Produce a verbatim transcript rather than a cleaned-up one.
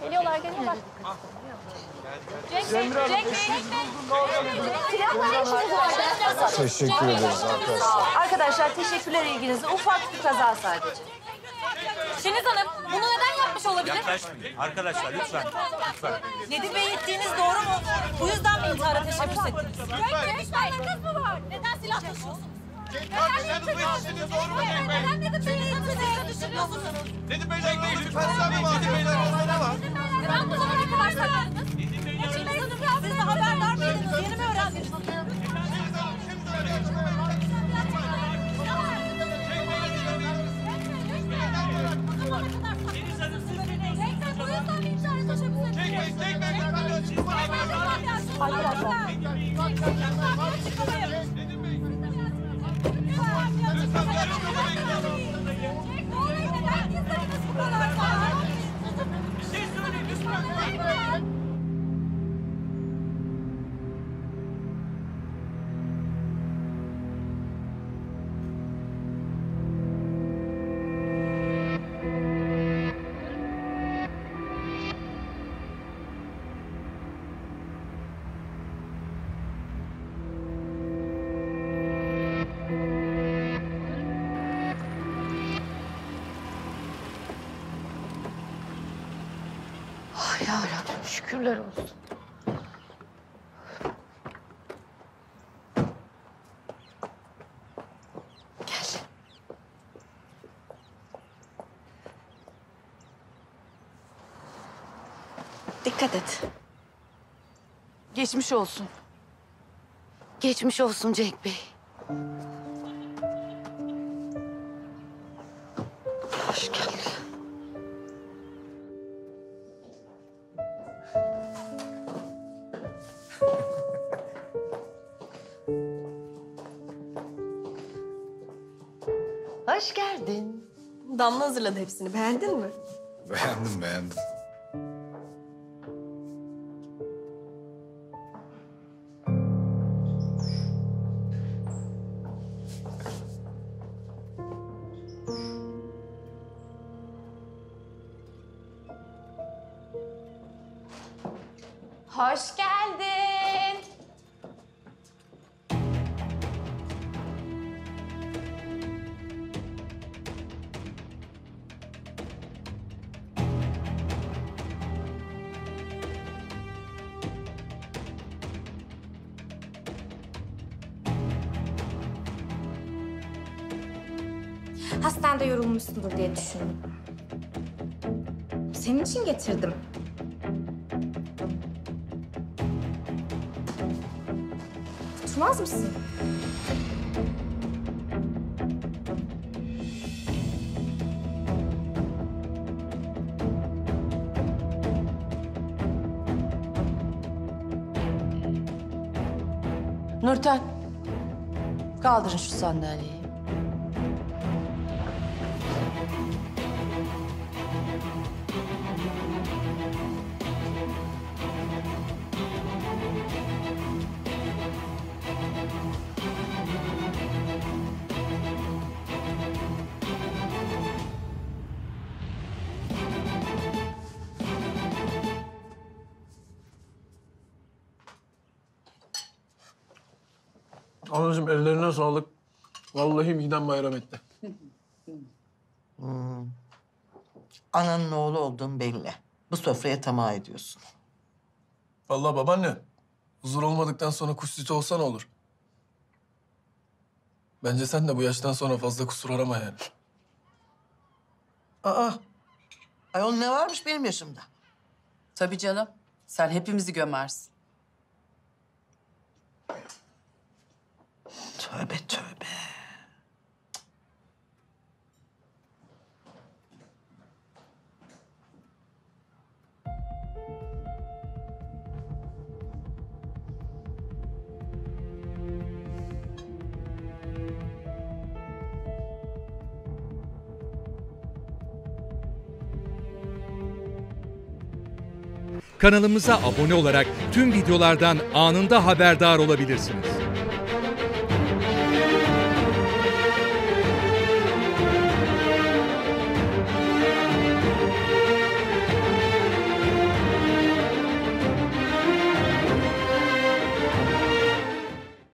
Geliyorlar, geliyorlar. Cenk Bey, Cenk Bey, Cenk Bey. Teşekkür ederiz arkadaşlar. Arkadaşlar teşekkürler ilginizle. Ufak bir kaza sadece. Şeniz Hanım, bunu neden yapmış olabilir? Yaklaşmayın. Arkadaşlar lütfen. Lütfen. Nedim Bey ettiğiniz doğru mu? Bu yüzden mi intihara teşebbüs ettiniz? Cenk Bey, hiç kız mı var? Neden silah taşıyorsunuz? Neden Nedim Bey istediğiniz doğru mu Cenk Bey? Neden Nedim Bey'in intihara düşünüyorsunuz? Nedim Bey'le ilgili lütfen sen mi var? Nedim Bey'le orada ne var? Neden bu zamana kadar sakladınız? Şeniz Hanım, siz de haberdar mıydınız? Yeni mi öğrendiniz? Ya Rabbim şükürler olsun. Gel. Dikkat et. Geçmiş olsun. Geçmiş olsun Cenk Bey. Hoş geldin. Hoş geldin. Damla hazırladı hepsini. Beğendin mi? Beğendim beğendim. Hoş geldin. Hastanede yorulmuşsundur diye düşündüm. Senin için getirdim. Tutmaz mısın? Nurten, kaldırın şu sandalyeyi. Anacığım ellerine sağlık. Vallahi midem bayram etti. Hmm. Ananın oğlu olduğun belli. Bu sofraya tamah ediyorsun. Vallahi babaanne, huzur olmadıktan sonra kuş sütü olsa ne olur? Bence sen de bu yaştan sonra fazla kusur arama yani. Aa, ayol ne varmış benim yaşımda? Tabii canım. Sen hepimizi gömersin. Tövbe tövbe. Kanalımıza abone olarak tüm videolardan anında haberdar olabilirsiniz.